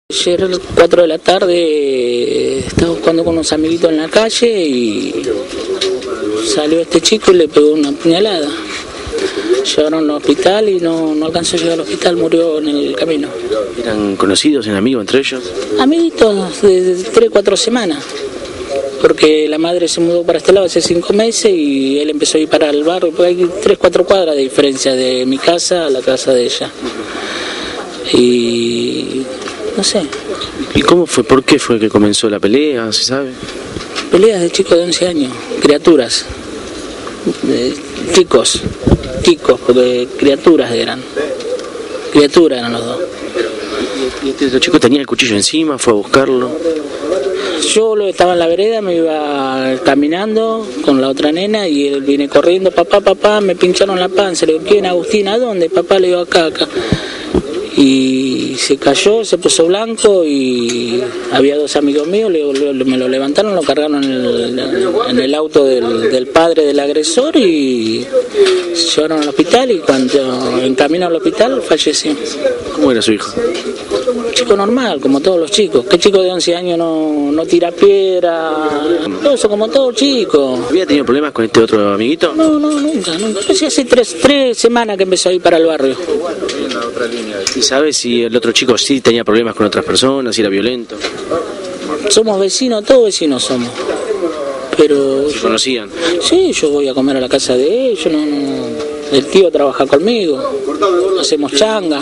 Ayer a las 4 de la tarde estaba jugando con unos amiguitos en la calle y salió este chico y le pegó una puñalada. Llevaron al hospital y no alcanzó a llegar al hospital, murió en el camino. ¿Eran conocidos, eran amigos entre ellos? Amiguitos de 3-4 semanas, porque la madre se mudó para este lado hace 5 meses y él empezó a ir para el barrio, porque hay 3-4 cuadras de diferencia de mi casa a la casa de ella. Y no sé. ¿Y cómo fue? ¿Por qué fue que comenzó la pelea? ¿Se sabe? Peleas de chicos de 11 años, criaturas, chicos, porque criaturas eran los dos. ¿Y este chico tenía el cuchillo encima? ¿Fue a buscarlo? Yo estaba en la vereda, me iba caminando con la otra nena y él viene corriendo, papá, me pincharon la panza. Le digo, ¿quién, Agustín? ¿A dónde? Papá, le digo, acá. Y se cayó, se puso blanco y había 2 amigos míos, me lo levantaron, lo cargaron en el auto del padre del agresor y se llevaron al hospital y cuando en camino al hospital falleció. ¿Cómo era su hijo? Un chico normal, como todos los chicos. ¿Qué chico de 11 años no tira piedra? Eso, como todo chico. ¿Había tenido problemas con este otro amiguito? No, nunca. Hace 3 semanas que empezó a ir para el barrio. ¿Y sabe si el otro chico sí tenía problemas con otras personas, si era violento? Somos vecinos, todos vecinos somos. Pero ¿Se conocían? Sí, yo voy a comer a la casa de ellos, el tío trabaja conmigo, hacemos changa.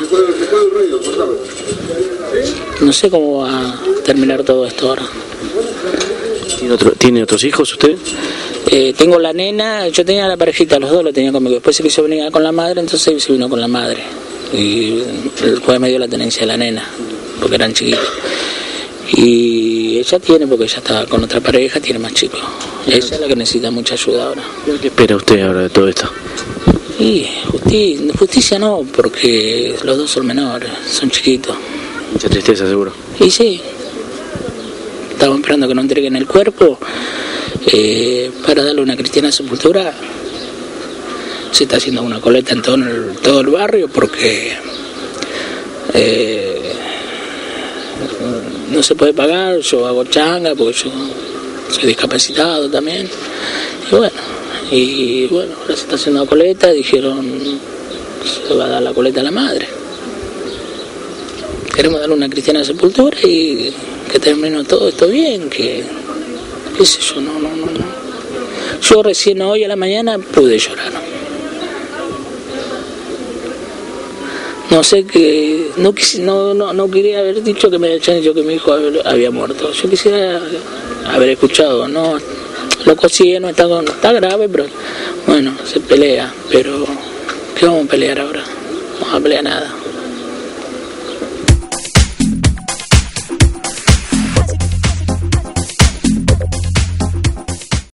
No sé cómo va a terminar todo esto ahora. ¿Tiene otros hijos usted? Tengo la nena, yo tenía la parejita, los dos lo tenía conmigo. Después se quiso venir con la madre, entonces se vino con la madre. Y el juez me dio la tenencia de la nena, porque eran chiquitos. Y ella tiene, porque ella está con otra pareja, tiene más chicos. Ella es la que necesita mucha ayuda ahora. ¿Qué espera usted ahora de todo esto? Y justicia no, porque los dos son menores, son chiquitos. Mucha tristeza, seguro. Y sí, estamos esperando que nos entreguen el cuerpo para darle una cristiana sepultura. Se está haciendo una coleta en todo el barrio porque no se puede pagar. Yo hago changa porque yo soy discapacitado también. Y bueno, ahora se está haciendo una coleta. Dijeron se va a dar la coleta a la madre. Queremos darle una cristiana sepultura y que termine todo esto bien, qué sé yo, no. Yo recién hoy a la mañana pude llorar. No sé que no quería haber dicho que me habían dicho que mi hijo había muerto. Yo quisiera haber escuchado, no, lo consigue, no está grave, pero bueno, se pelea, pero ¿qué vamos a pelear ahora? No vamos a pelear nada.